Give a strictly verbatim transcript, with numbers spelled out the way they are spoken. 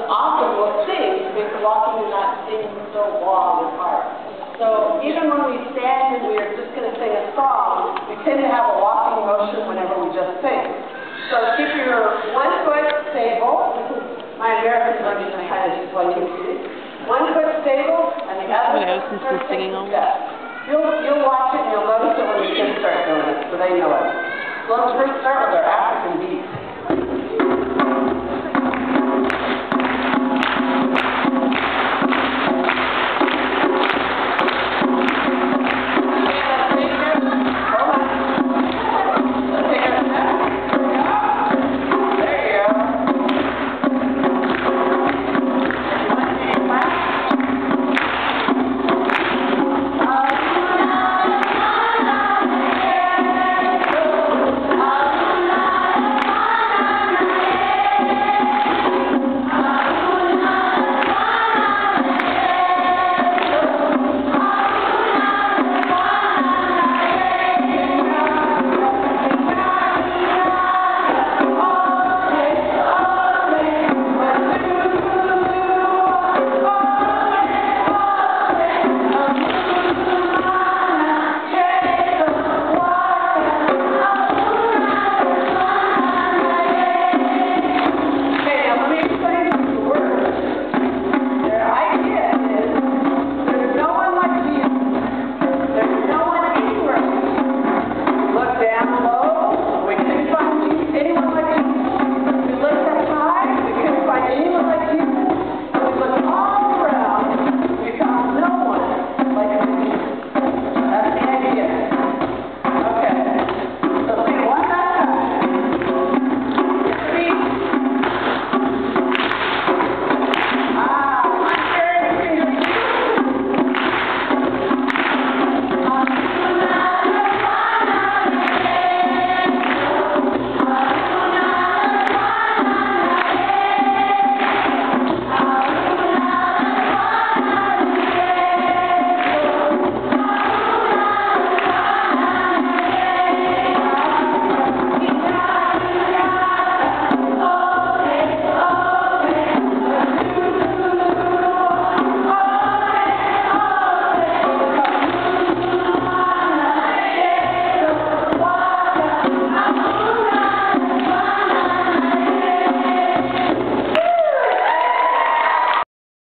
often we'll sing because walking and not singing is so long and hard. So even when we stand and we're just going to sing a song, we tend to have a walking motion whenever we just sing. So keep your one foot stable. This is my American version of kind of what you do. One foot stable and the other foot starts taking steps. You'll, you'll watch it and you'll notice it when the kids start doing it, so they know it. So let's first start with our African beat.